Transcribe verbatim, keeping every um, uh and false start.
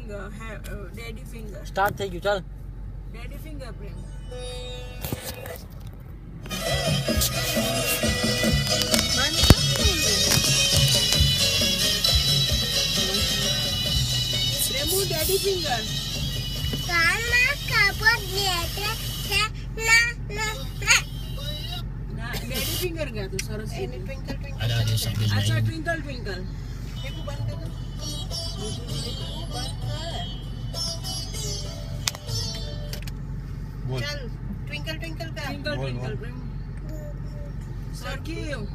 finger, have, uh, daddy finger. Start થઈ ગયું ચાલ Daddy finger પ્રેમ. Premu daddy finger. Karena kabut dia na na na. Nah, daddy finger gak tuh सरस ini? Twinkle twinkle. ada ada sambil अच्छा main twinkle twinkle. Ibu bantu. बोल चल twinkle twinkle का. Twinkle Boy, twinkle boy. prem. Sir cute.